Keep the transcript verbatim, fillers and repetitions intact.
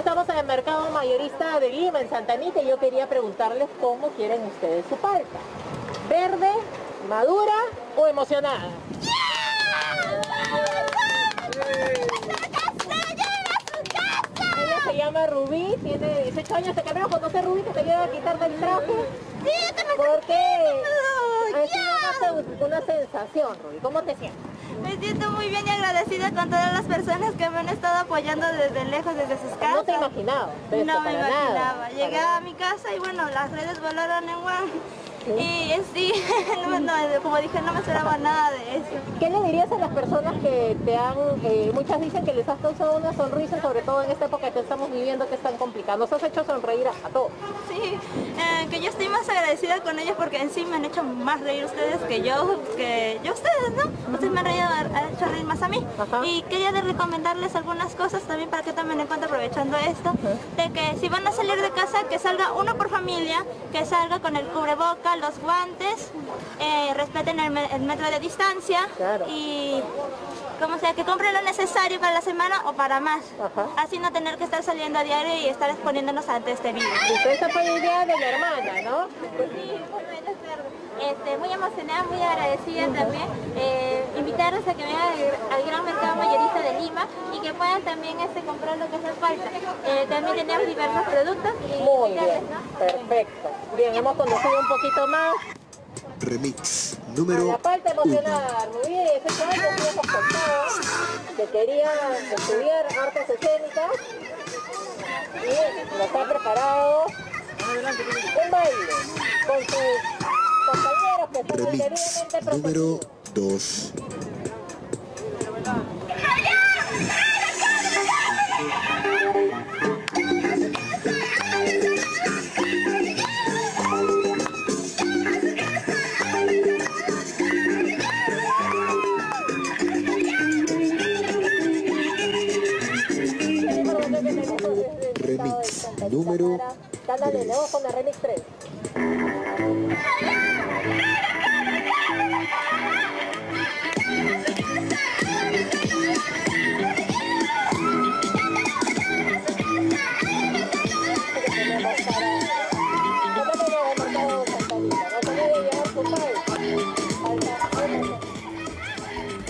estamos en el mercado mayorista de Lima, en Santa Anita, y yo quería preguntarles cómo quieren ustedes su palta. ¿Verde, madura o emocionada? Ella se llama Rubí, tiene dieciocho años. ¿Te queremos conocer, Rubí, que te ayuda a quitarte el traje? Sí, yo también. Porque ha sido una, una sensación, Rubí. ¿Cómo te sientes? Me siento muy bien y agradecida con todas las personas que me han estado apoyando desde lejos, desde sus casas. No te imaginaba. No me imaginaba. Nada. Llegué a mi casa y bueno, las redes volaron en one. ¿Sí? Y sí, no, no, como dije, no me esperaba nada de eso. ¿Qué le dirías a las personas que te han, eh, muchas dicen que les has causado una sonrisa, sobre todo en esta época que estamos viviendo, que es tan complicada? Nos has hecho sonreír a, a todos. Sí, eh, que yo estoy más agradecida con ellos porque en sí me han hecho más reír ustedes que yo, que yo ustedes, ¿no? Ustedes me han, reído, han hecho reír más a mí. Ajá. Y quería de recomendarles algunas cosas también para que tomen en cuenta, aprovechando esto, ajá, de que si van a salir de casa, que salga uno por familia, que salga con el cubreboca, los guantes, eh, respeten el, me el metro de distancia, claro, y como sea, que compren lo necesario para la semana o para más. Ajá. Así no tener que estar saliendo a diario y estar exponiéndonos ante este virus. Esa fue la idea de mi hermana, ¿no? Sí, este, muy emocionada, muy agradecida también. Eh, invitarlos a que vengan al, al gran mercado mayorista de Lima y que puedan también este, comprar lo que hace falta. Eh, también tenemos diversos productos. Y muy bien, ¿no? Perfecto. Bien, hemos conocido un poquito más. Remix número La parte emocionada, muy bien, ese año hemos contado que quería estudiar artes escénicas y nos ha preparado un baile con sus compañeros que están Remix número dos. Remix número tres. Remix tres.